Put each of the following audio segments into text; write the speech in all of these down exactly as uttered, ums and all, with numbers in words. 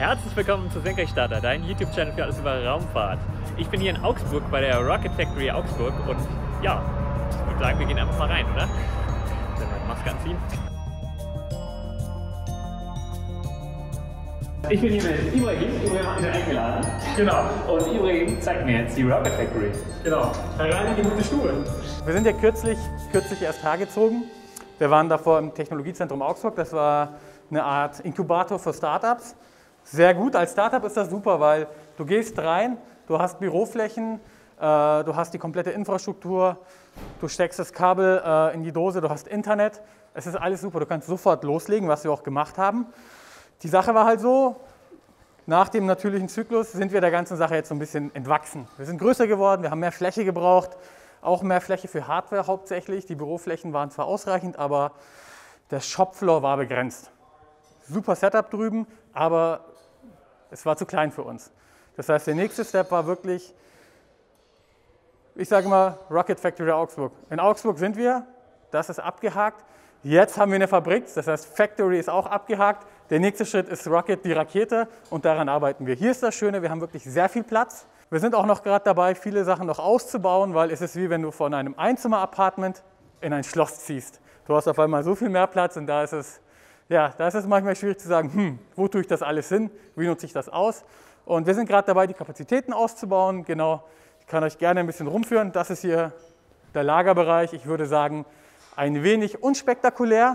Herzlich willkommen zu Senkrechtstarter, dein YouTube-Channel für alles über Raumfahrt. Ich bin hier in Augsburg bei der Rocket Factory Augsburg und ja, ich würde sagen, wir gehen einfach mal rein, oder? Dann mal die Maske anziehen. Ich bin hier mit Ibrahim, Ibrahim hat mich eingeladen. Genau. Und Ibrahim zeigt mir jetzt die Rocket Factory. Genau. Rein in die gute Stube. Wir sind ja kürzlich, kürzlich erst hergezogen. Wir waren davor im Technologiezentrum Augsburg. Das war eine Art Inkubator für Startups. Sehr gut. Als Startup ist das super, weil du gehst rein, du hast Büroflächen, äh, du hast die komplette Infrastruktur, du steckst das Kabel äh, in die Dose, du hast Internet. Es ist alles super. Du kannst sofort loslegen, was wir auch gemacht haben. Die Sache war halt so, nach dem natürlichen Zyklus sind wir der ganzen Sache jetzt so ein bisschen entwachsen. Wir sind größer geworden, wir haben mehr Fläche gebraucht, auch mehr Fläche für Hardware hauptsächlich. Die Büroflächen waren zwar ausreichend, aber der Shopfloor war begrenzt. Super Setup drüben, aber es war zu klein für uns. Das heißt, der nächste Step war wirklich, ich sage mal, Rocket Factory Augsburg. In Augsburg sind wir, das ist abgehakt. Jetzt haben wir eine Fabrik, das heißt Factory ist auch abgehakt. Der nächste Schritt ist Rocket, die Rakete, und daran arbeiten wir. Hier ist das Schöne, wir haben wirklich sehr viel Platz. Wir sind auch noch gerade dabei, viele Sachen noch auszubauen, weil es ist wie wenn du von einem Einzimmer-Apartment in ein Schloss ziehst. Du hast auf einmal so viel mehr Platz und da ist es, ja, da ist es manchmal schwierig zu sagen, hm, wo tue ich das alles hin, wie nutze ich das aus? Und wir sind gerade dabei, die Kapazitäten auszubauen. Genau, ich kann euch gerne ein bisschen rumführen. Das ist hier der Lagerbereich. Ich würde sagen, ein wenig unspektakulär.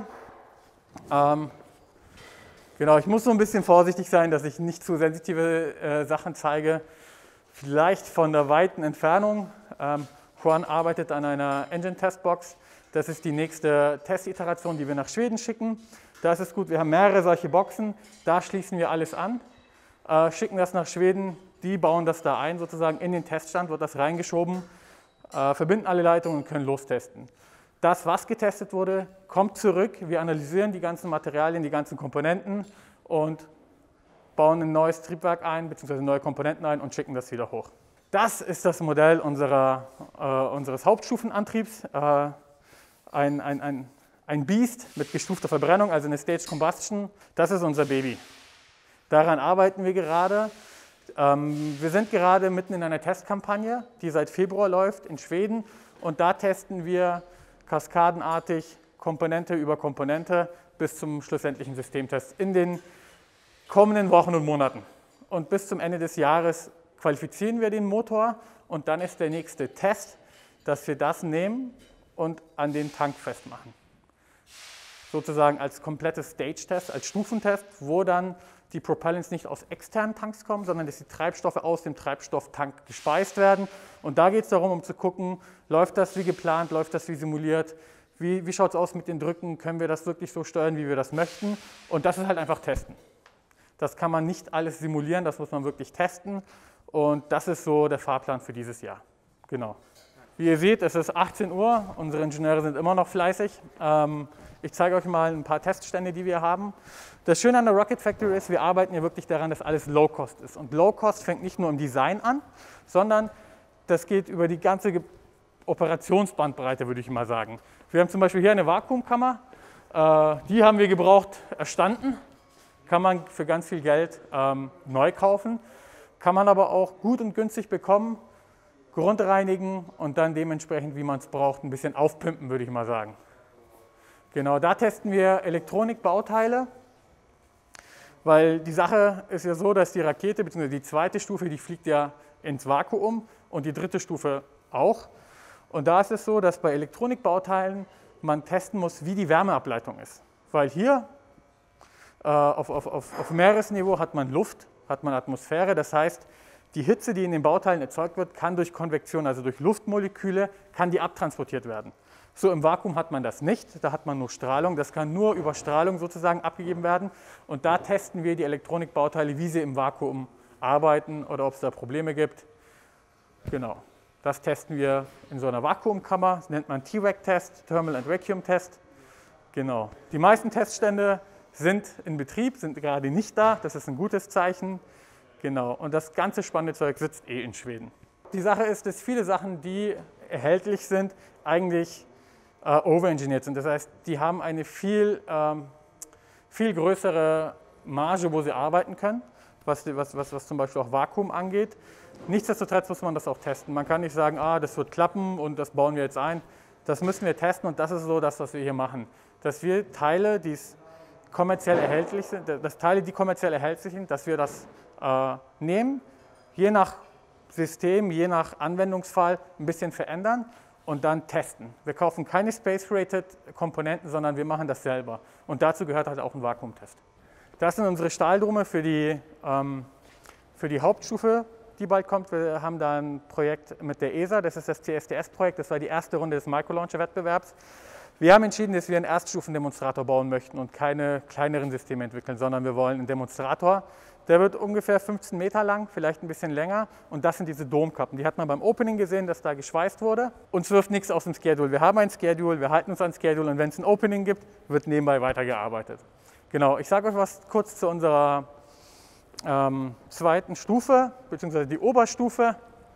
Ähm, genau, ich muss so ein bisschen vorsichtig sein, dass ich nicht zu sensitive äh, Sachen zeige. Vielleicht von der weiten Entfernung. Ähm, Juan arbeitet an einer Engine-Testbox. Das ist die nächste Testiteration, die wir nach Schweden schicken. Da ist es gut, wir haben mehrere solche Boxen. Da schließen wir alles an, äh, schicken das nach Schweden. Die bauen das da ein, sozusagen in den Teststand wird das reingeschoben, äh, verbinden alle Leitungen und können lostesten. Das, was getestet wurde, kommt zurück. Wir analysieren die ganzen Materialien, die ganzen Komponenten und bauen ein neues Triebwerk ein, beziehungsweise neue Komponenten ein und schicken das wieder hoch. Das ist das Modell unserer, äh, unseres Hauptstufenantriebs. Äh, ein, ein, ein, ein Beast mit gestufter Verbrennung, also eine Staged Combustion. Das ist unser Baby. Daran arbeiten wir gerade. Ähm, wir sind gerade mitten in einer Testkampagne, die seit Februar läuft in Schweden. Und da testen wir kaskadenartig Komponente über Komponente bis zum schlussendlichen Systemtest in den kommenden Wochen und Monaten. Und bis zum Ende des Jahres qualifizieren wir den Motor und dann ist der nächste Test, dass wir das nehmen und an den Tank festmachen. Sozusagen als komplettes Stage-Test, als Stufentest, wo dann die Propellants nicht aus externen Tanks kommen, sondern dass die Treibstoffe aus dem Treibstofftank gespeist werden. Und da geht es darum, um zu gucken, läuft das wie geplant, läuft das wie simuliert, wie, wie schaut es aus mit den Drücken, können wir das wirklich so steuern, wie wir das möchten. Und das ist halt einfach testen. Das kann man nicht alles simulieren, das muss man wirklich testen. Und das ist so der Fahrplan für dieses Jahr. Genau. Wie ihr seht, es ist achtzehn Uhr, unsere Ingenieure sind immer noch fleißig. Ähm, ich zeige euch mal ein paar Teststände, die wir haben. Das Schöne an der Rocket Factory ist, wir arbeiten ja wirklich daran, dass alles Low-Cost ist. Und Low-Cost fängt nicht nur im Design an, sondern das geht über die ganze Operationsbandbreite, würde ich mal sagen. Wir haben zum Beispiel hier eine Vakuumkammer, äh, die haben wir gebraucht erstanden, kann man für ganz viel Geld ähm, neu kaufen, kann man aber auch gut und günstig bekommen, grundreinigen und dann dementsprechend, wie man es braucht, ein bisschen aufpimpen, würde ich mal sagen. Genau, da testen wir Elektronikbauteile, weil die Sache ist ja so, dass die Rakete, bzw. die zweite Stufe, die fliegt ja ins Vakuum und die dritte Stufe auch. Und da ist es so, dass bei Elektronikbauteilen man testen muss, wie die Wärmeableitung ist. Weil hier äh, auf, auf, auf, auf Meeresniveau hat man Luft, hat man Atmosphäre, das heißt, die Hitze, die in den Bauteilen erzeugt wird, kann durch Konvektion, also durch Luftmoleküle, kann die abtransportiert werden. So im Vakuum hat man das nicht, da hat man nur Strahlung, das kann nur über Strahlung sozusagen abgegeben werden. Und da testen wir die Elektronikbauteile, wie sie im Vakuum arbeiten oder ob es da Probleme gibt. Genau, das testen wir in so einer Vakuumkammer, das nennt man T VAC-Test, Thermal and Vacuum Test. Genau, die meisten Teststände sind in Betrieb, sind gerade nicht da, das ist ein gutes Zeichen. Genau, und das ganze spannende Zeug sitzt eh in Schweden. Die Sache ist, dass viele Sachen, die erhältlich sind, eigentlich äh, overengineert sind. Das heißt, die haben eine viel, ähm, viel größere Marge, wo sie arbeiten können, was, was, was, was zum Beispiel auch Vakuum angeht. Nichtsdestotrotz muss man das auch testen. Man kann nicht sagen, ah, das wird klappen und das bauen wir jetzt ein. Das müssen wir testen und das ist so das, was wir hier machen. Dass wir Teile, die kommerziell erhältlich sind, dass Teile, die kommerziell erhältlich sind, dass wir das äh, nehmen, je nach System, je nach Anwendungsfall ein bisschen verändern und dann testen. Wir kaufen keine Space-Rated Komponenten, sondern wir machen das selber. Und dazu gehört halt auch ein Vakuumtest. Das sind unsere Stahldrumme für die, ähm, für die Hauptstufe, die bald kommt. Wir haben da ein Projekt mit der E S A, das ist das C S T S-Projekt, das war die erste Runde des Microlauncher-Wettbewerbs. Wir haben entschieden, dass wir einen Erststufendemonstrator bauen möchten und keine kleineren Systeme entwickeln, sondern wir wollen einen Demonstrator. Der wird ungefähr fünfzehn Meter lang, vielleicht ein bisschen länger. Und das sind diese Domkappen. Die hat man beim Opening gesehen, dass da geschweißt wurde. Uns wirft nichts aus dem Schedule. Wir haben ein Schedule, wir halten uns an Schedule und wenn es ein Opening gibt, wird nebenbei weitergearbeitet. Genau, ich sage euch was kurz zu unserer ähm, zweiten Stufe, beziehungsweise die Oberstufe.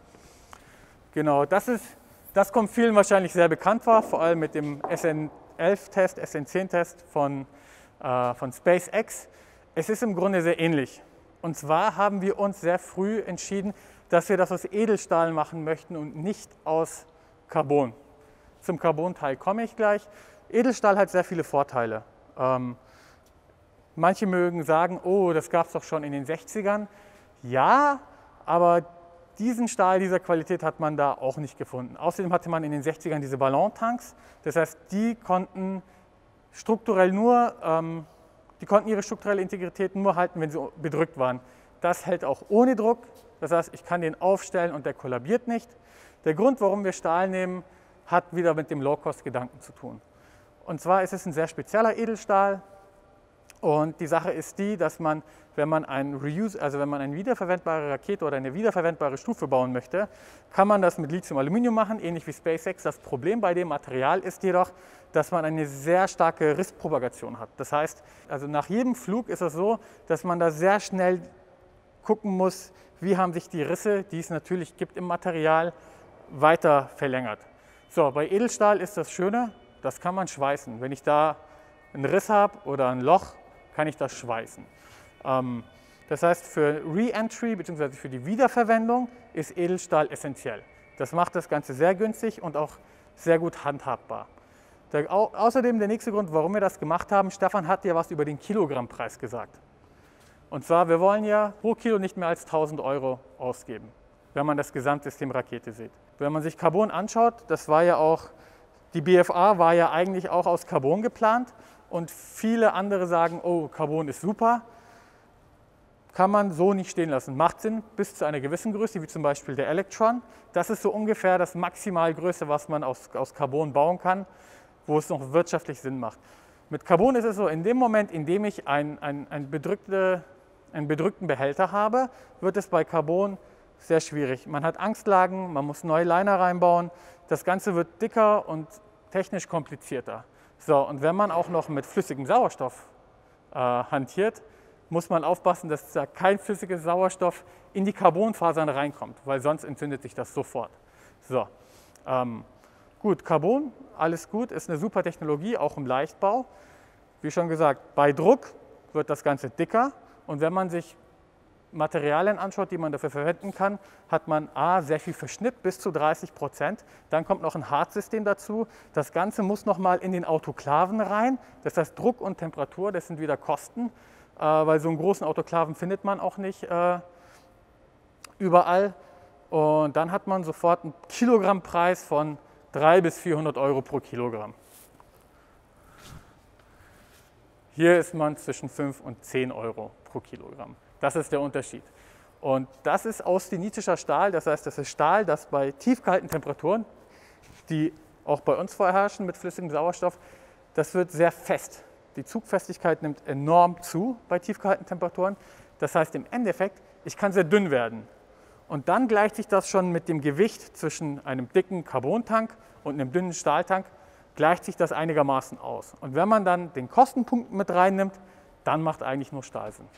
Genau, das ist, das kommt vielen wahrscheinlich sehr bekannt vor, vor allem mit dem S N elf Test, S N zehn Test von, äh, von SpaceX. Es ist im Grunde sehr ähnlich. Und zwar haben wir uns sehr früh entschieden, dass wir das aus Edelstahl machen möchten und nicht aus Carbon. Zum Carbon-Teil komme ich gleich. Edelstahl hat sehr viele Vorteile. Ähm, manche mögen sagen, oh, das gab es doch schon in den sechzigern. Ja, aber diesen Stahl dieser Qualität hat man da auch nicht gefunden. Außerdem hatte man in den sechzigern diese Ballontanks. Das heißt, die konnten strukturell nur ähm, Die konnten ihre strukturelle Integrität nur halten, wenn sie bedrückt waren. Das hält auch ohne Druck. Das heißt, ich kann den aufstellen und der kollabiert nicht. Der Grund, warum wir Stahl nehmen, hat wieder mit dem Low-Cost-Gedanken zu tun. Und zwar ist es ein sehr spezieller Edelstahl. Und die Sache ist die, dass man, wenn man, ein Reuse, also wenn man eine wiederverwendbare Rakete oder eine wiederverwendbare Stufe bauen möchte, kann man das mit Lithium-Aluminium machen, ähnlich wie SpaceX. Das Problem bei dem Material ist jedoch, dass man eine sehr starke Risspropagation hat. Das heißt, also nach jedem Flug ist es so, dass man da sehr schnell gucken muss, wie haben sich die Risse, die es natürlich gibt im Material, weiter verlängert. So, bei Edelstahl ist das Schöne, das kann man schweißen. Wenn ich da einen Riss habe oder ein Loch, kann ich das schweißen. Ähm, das heißt, für Re-Entry bzw. für die Wiederverwendung ist Edelstahl essentiell. Das macht das Ganze sehr günstig und auch sehr gut handhabbar. Der, au, außerdem der nächste Grund, warum wir das gemacht haben, Stefan hat ja was über den Kilogrammpreis gesagt. Und zwar, wir wollen ja pro Kilo nicht mehr als tausend Euro ausgeben, wenn man das Gesamtsystem Rakete sieht. Wenn man sich Carbon anschaut, das war ja auch, die B F A war ja eigentlich auch aus Carbon geplant. Und viele andere sagen, oh, Carbon ist super, kann man so nicht stehen lassen. Macht Sinn bis zu einer gewissen Größe, wie zum Beispiel der Electron. Das ist so ungefähr das Maximalgröße, was man aus, aus Carbon bauen kann, wo es noch wirtschaftlich Sinn macht. Mit Carbon ist es so, in dem Moment, in dem ich ein, ein, ein bedrückte, einen bedrückten Behälter habe, wird es bei Carbon sehr schwierig. Man hat Angstlagen, man muss neue Liner reinbauen, das Ganze wird dicker und technisch komplizierter. So, und wenn man auch noch mit flüssigem Sauerstoff äh, hantiert, muss man aufpassen, dass da kein flüssiger Sauerstoff in die Carbonfasern reinkommt, weil sonst entzündet sich das sofort. So, ähm, gut, Carbon, alles gut, ist eine super Technologie, auch im Leichtbau. Wie schon gesagt, bei Druck wird das Ganze dicker und wenn man sich Materialien anschaut, die man dafür verwenden kann, hat man A, sehr viel Verschnitt, bis zu dreißig Prozent. Dann kommt noch ein Hartsystem dazu. Das Ganze muss nochmal in den Autoklaven rein. Das heißt, Druck und Temperatur, das sind wieder Kosten, äh, weil so einen großen Autoklaven findet man auch nicht äh, überall. Und dann hat man sofort einen Kilogrammpreis von dreihundert bis vierhundert Euro pro Kilogramm. Hier ist man zwischen fünf und zehn Euro pro Kilogramm. Das ist der Unterschied. Und das ist austinischer Stahl, das heißt, das ist Stahl, das bei tiefkalten Temperaturen, die auch bei uns vorherrschen mit flüssigem Sauerstoff, das wird sehr fest. Die Zugfestigkeit nimmt enorm zu bei tiefkalten Temperaturen. Das heißt im Endeffekt, ich kann sehr dünn werden. Und dann gleicht sich das schon mit dem Gewicht zwischen einem dicken Carbontank und einem dünnen Stahltank, gleicht sich das einigermaßen aus. Und wenn man dann den Kostenpunkt mit reinnimmt, dann macht eigentlich nur Stahl Sinn.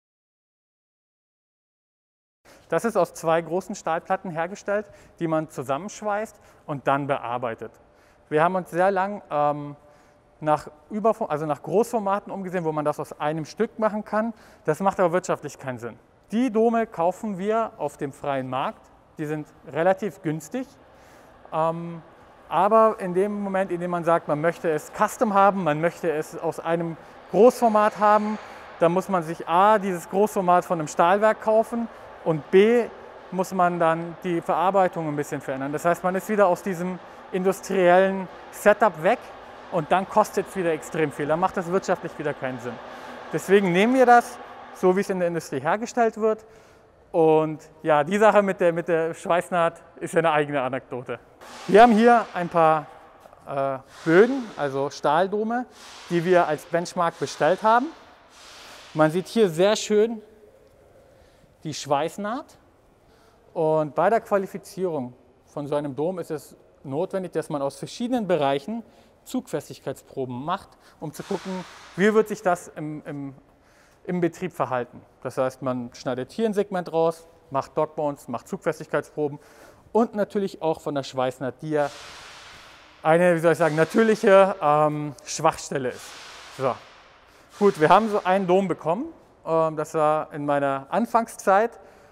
Das ist aus zwei großen Stahlplatten hergestellt, die man zusammenschweißt und dann bearbeitet. Wir haben uns sehr lang ähm, nach, Überform also nach Großformaten umgesehen, wo man das aus einem Stück machen kann. Das macht aber wirtschaftlich keinen Sinn. Die Dome kaufen wir auf dem freien Markt. Die sind relativ günstig. Ähm, aber in dem Moment, in dem man sagt, man möchte es custom haben, man möchte es aus einem Großformat haben, dann muss man sich A, dieses Großformat von einem Stahlwerk kaufen und B, muss man dann die Verarbeitung ein bisschen verändern. Das heißt, man ist wieder aus diesem industriellen Setup weg und dann kostet es wieder extrem viel. Dann macht das wirtschaftlich wieder keinen Sinn. Deswegen nehmen wir das, so wie es in der Industrie hergestellt wird. Und ja, die Sache mit der, mit der Schweißnaht ist ja eine eigene Anekdote. Wir haben hier ein paar äh, Böden, also Stahldome, die wir als Benchmark bestellt haben. Man sieht hier sehr schön die Schweißnaht. Und bei der Qualifizierung von so einem Dom ist es notwendig, dass man aus verschiedenen Bereichen Zugfestigkeitsproben macht, um zu gucken, wie wird sich das im, im, im Betrieb verhalten. Das heißt, man schneidet hier ein Segment raus, macht Dogbones, macht Zugfestigkeitsproben und natürlich auch von der Schweißnaht, die ja eine, wie soll ich sagen, natürliche ähm, Schwachstelle ist. So. Gut, wir haben so einen Dom bekommen, ähm, das war in meiner Anfangszeit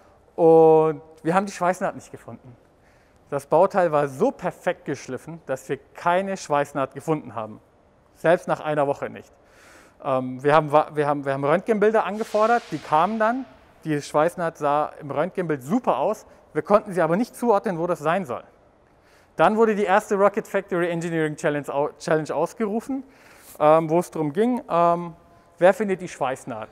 und wir haben die Schweißnaht nicht gefunden. Das Bauteil war so perfekt geschliffen, dass wir keine Schweißnaht gefunden haben. Selbst nach einer Woche nicht. Ähm, wir, haben, wir, haben, wir haben Röntgenbilder angefordert, die kamen dann. Die Schweißnaht sah im Röntgenbild super aus. Wir konnten sie aber nicht zuordnen, wo das sein soll. Dann wurde die erste Rocket Factory Engineering Challenge, Challenge ausgerufen, ähm, wo es darum ging, ähm, wer findet die Schweißnaht.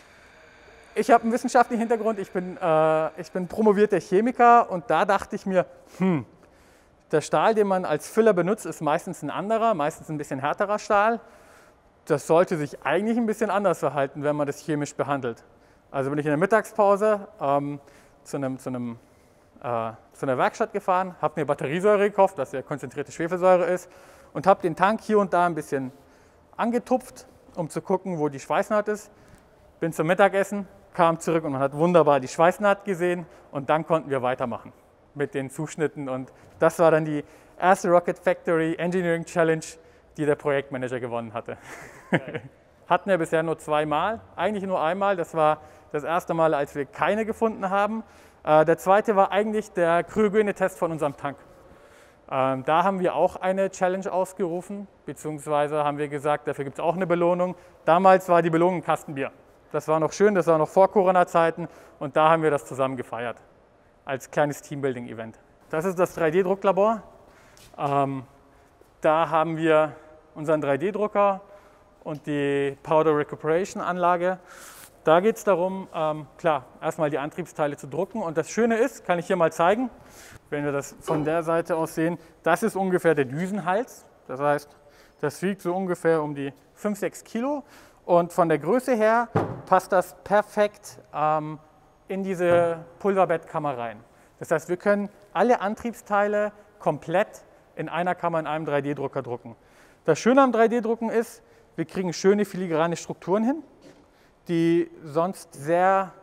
Ich habe einen wissenschaftlichen Hintergrund, ich bin, äh, ich bin promovierter Chemiker und da dachte ich mir, hm, der Stahl, den man als Füller benutzt, ist meistens ein anderer, meistens ein bisschen härterer Stahl. Das sollte sich eigentlich ein bisschen anders verhalten, wenn man das chemisch behandelt. Also bin ich in der Mittagspause ähm, zu, einem, zu, einem, äh, zu einer Werkstatt gefahren, habe mir Batteriesäure gekauft, was ja konzentrierte Schwefelsäure ist, und habe den Tank hier und da ein bisschen angetupft, um zu gucken, wo die Schweißnaht ist. Bin zum Mittagessen, kam zurück und man hat wunderbar die Schweißnaht gesehen und dann konnten wir weitermachen mit den Zuschnitten und das war dann die erste Rocket Factory Engineering Challenge, die der Projektmanager gewonnen hatte. Okay. Hatten wir bisher nur zweimal, eigentlich nur einmal, das war das erste Mal, als wir keine gefunden haben. Äh, der zweite war eigentlich der Kryogene-Test von unserem Tank. Ähm, da haben wir auch eine Challenge ausgerufen, beziehungsweise haben wir gesagt, dafür gibt es auch eine Belohnung. Damals war die Belohnung ein Kastenbier. Das war noch schön, das war noch vor Corona-Zeiten und da haben wir das zusammen gefeiert, als kleines Teambuilding-Event. Das ist das drei D Drucklabor. Ähm, da haben wir unseren drei D Drucker und die Powder Recuperation Anlage. Da geht es darum, ähm, klar, erstmal die Antriebsteile zu drucken und das Schöne ist, kann ich hier mal zeigen, wenn wir das von der Seite aus sehen, das ist ungefähr der Düsenhals. Das heißt, das wiegt so ungefähr um die fünf, sechs Kilo. Und von der Größe her passt das perfekt ähm, in diese Pulverbettkammer rein. Das heißt, wir können alle Antriebsteile komplett in einer Kammer in einem drei D Drucker drucken. Das Schöne am drei D Drucken ist, wir kriegen schöne filigrane Strukturen hin, die sonst sehr,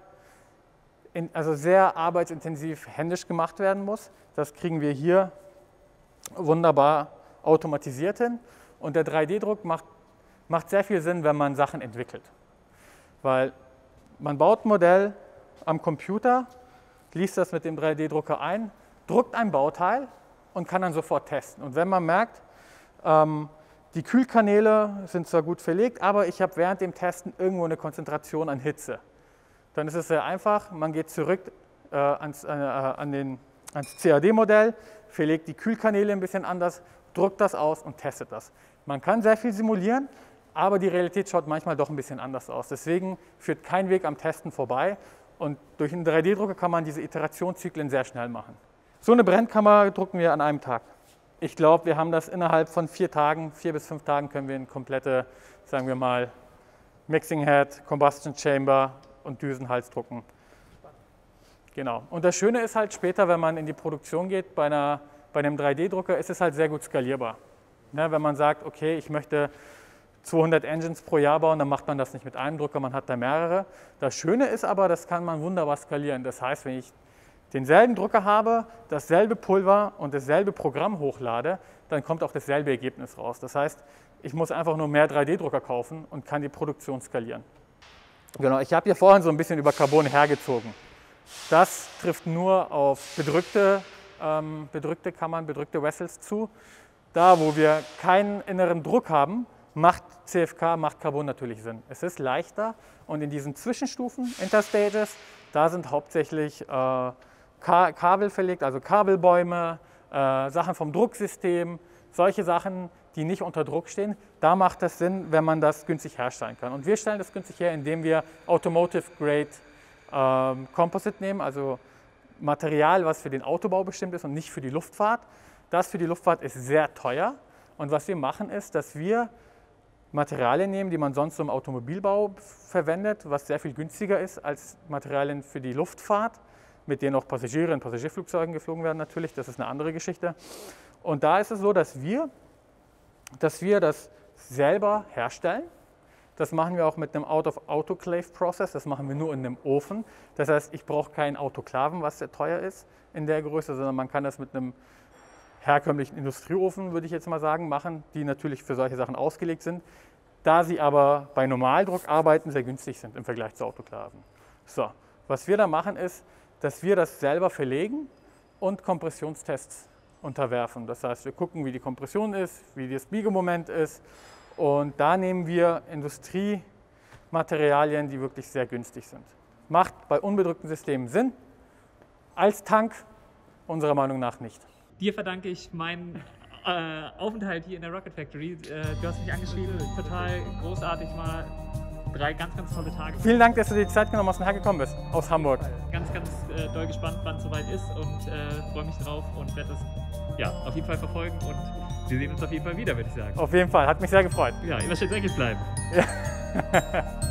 in, also sehr arbeitsintensiv händisch gemacht werden muss. Das kriegen wir hier wunderbar automatisiert hin. Und der drei D Druck macht Macht sehr viel Sinn, wenn man Sachen entwickelt. Weil man baut ein Modell am Computer, liest das mit dem drei D Drucker ein, druckt ein Bauteil und kann dann sofort testen. Und wenn man merkt, ähm, die Kühlkanäle sind zwar gut verlegt, aber ich habe während dem Testen irgendwo eine Konzentration an Hitze, dann ist es sehr einfach, man geht zurück äh, ans, äh, an den, ans C A D-Modell, verlegt die Kühlkanäle ein bisschen anders, druckt das aus und testet das. Man kann sehr viel simulieren, aber die Realität schaut manchmal doch ein bisschen anders aus. Deswegen führt kein Weg am Testen vorbei und durch einen drei D Drucker kann man diese Iterationszyklen sehr schnell machen. So eine Brennkammer drucken wir an einem Tag. Ich glaube, wir haben das innerhalb von vier Tagen, vier bis fünf Tagen können wir eine komplette, sagen wir mal, Mixing Head, Combustion Chamber und Düsenhals drucken. Genau. Und das Schöne ist halt später, wenn man in die Produktion geht, bei, einer, bei einem drei D Drucker ist es halt sehr gut skalierbar. Ne, wenn man sagt, okay, ich möchte zweihundert Engines pro Jahr bauen, dann macht man das nicht mit einem Drucker, man hat da mehrere. Das Schöne ist aber, das kann man wunderbar skalieren. Das heißt, wenn ich denselben Drucker habe, dasselbe Pulver und dasselbe Programm hochlade, dann kommt auch dasselbe Ergebnis raus. Das heißt, ich muss einfach nur mehr drei D Drucker kaufen und kann die Produktion skalieren. Genau, ich habe hier vorhin so ein bisschen über Carbon hergezogen. Das trifft nur auf bedrückte, ähm, bedrückte Kammern, bedrückte Vessels zu. Da, wo wir keinen inneren Druck haben, macht C F K, macht Carbon natürlich Sinn. Es ist leichter und in diesen Zwischenstufen, Interstages, da sind hauptsächlich äh, Ka Kabel verlegt, also Kabelbäume, äh, Sachen vom Drucksystem, solche Sachen, die nicht unter Druck stehen. Da macht es Sinn, wenn man das günstig herstellen kann. Und wir stellen das günstig her, indem wir Automotive Grade ähm, Composite nehmen, also Material, was für den Autobau bestimmt ist und nicht für die Luftfahrt. Das für die Luftfahrt ist sehr teuer. Und was wir machen ist, dass wir Materialien nehmen, die man sonst im Automobilbau verwendet, was sehr viel günstiger ist als Materialien für die Luftfahrt, mit denen auch Passagiere in Passagierflugzeugen geflogen werden natürlich, das ist eine andere Geschichte. Und da ist es so, dass wir, dass wir das selber herstellen. Das machen wir auch mit einem Out-of-Autoclave-Process, das machen wir nur in einem Ofen. Das heißt, ich brauche keinen Autoklaven, was sehr teuer ist in der Größe, sondern man kann das mit einem herkömmlichen Industrieofen, würde ich jetzt mal sagen, machen, die natürlich für solche Sachen ausgelegt sind, da sie aber bei Normaldruck arbeiten, sehr günstig sind im Vergleich zu Autoklaven. So, was wir da machen ist, dass wir das selber verlegen und Kompressionstests unterwerfen. Das heißt, wir gucken, wie die Kompression ist, wie das Biegemoment ist und da nehmen wir Industriematerialien, die wirklich sehr günstig sind. Macht bei unbedrückten Systemen Sinn, als Tank unserer Meinung nach nicht. Dir verdanke ich meinen äh, Aufenthalt hier in der Rocket Factory. Äh, du hast mich angeschrieben, total großartig, mal drei ganz, ganz tolle Tage. Vielen Dank, dass du dir die Zeit genommen hast und hergekommen bist, aus Hamburg. Ganz, ganz äh, doll gespannt, wann es soweit ist und äh, freue mich drauf und werde das ja, auf jeden Fall verfolgen und wir sehen uns auf jeden Fall wieder, würde ich sagen. Auf jeden Fall, hat mich sehr gefreut. Ja, immer schön dreckig bleiben. Ja.